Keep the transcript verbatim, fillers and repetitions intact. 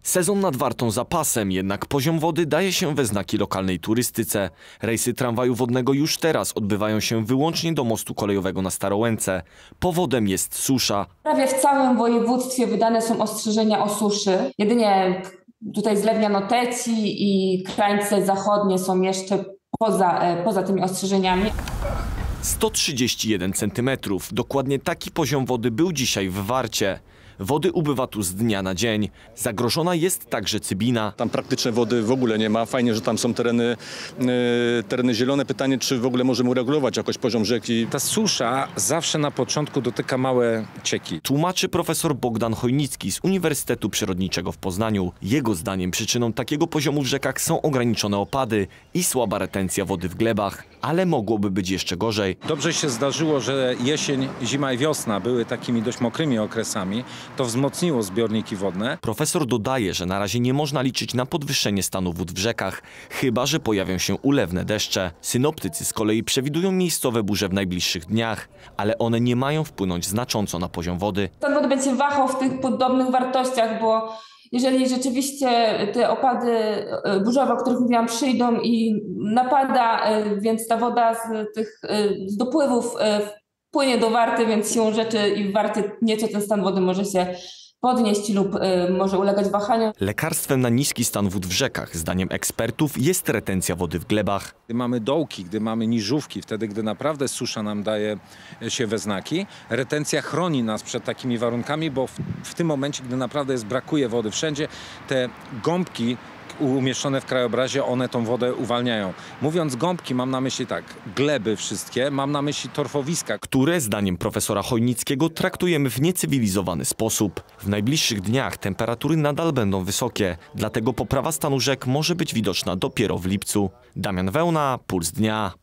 Sezon nad Wartą za pasem, jednak poziom wody daje się we znaki lokalnej turystyce. Rejsy tramwaju wodnego już teraz odbywają się wyłącznie do mostu kolejowego na Starołęce. Powodem jest susza. Prawie w całym województwie wydane są ostrzeżenia o suszy. Jedynie tutaj Zlewnia Noteci i krańce zachodnie są jeszcze poza, poza tymi ostrzeżeniami. sto trzydzieści jeden centymetrów. Dokładnie taki poziom wody był dzisiaj w Warcie. Wody ubywa tu z dnia na dzień. Zagrożona jest także Cybina. Tam praktycznie wody w ogóle nie ma. Fajnie, że tam są tereny, yy, tereny zielone. Pytanie, czy w ogóle możemy uregulować jakoś poziom rzeki. Ta susza zawsze na początku dotyka małe cieki. Tłumaczy profesor Bogdan Chojnicki z Uniwersytetu Przyrodniczego w Poznaniu. Jego zdaniem przyczyną takiego poziomu w rzekach są ograniczone opady i słaba retencja wody w glebach. Ale mogłoby być jeszcze gorzej. Dobrze się zdarzyło, że jesień, zima i wiosna były takimi dość mokrymi okresami. To wzmocniło zbiorniki wodne. Profesor dodaje, że na razie nie można liczyć na podwyższenie stanu wód w rzekach, chyba że pojawią się ulewne deszcze. Synoptycy z kolei przewidują miejscowe burze w najbliższych dniach, ale one nie mają wpłynąć znacząco na poziom wody. Stan wody będzie wahał w tych podobnych wartościach, bo jeżeli rzeczywiście te opady burzowe, o których mówiłam, przyjdą i napada, więc ta woda z tych z dopływów płynie do Warty, więc siłą rzeczy i w Warty nieco ten stan wody może się podnieść lub y, może ulegać wahaniom. Lekarstwem na niski stan wód w rzekach, zdaniem ekspertów, jest retencja wody w glebach. Gdy mamy dołki, gdy mamy niżówki, wtedy gdy naprawdę susza nam daje się we znaki, retencja chroni nas przed takimi warunkami, bo w, w tym momencie, gdy naprawdę jest, brakuje wody wszędzie, te gąbki umieszczone w krajobrazie, one tą wodę uwalniają. Mówiąc gąbki, mam na myśli tak, gleby wszystkie, mam na myśli torfowiska. Które, zdaniem profesora Chojnickiego, traktujemy w niecywilizowany sposób. W najbliższych dniach temperatury nadal będą wysokie, dlatego poprawa stanu rzek może być widoczna dopiero w lipcu. Damian Wełna, Puls Dnia.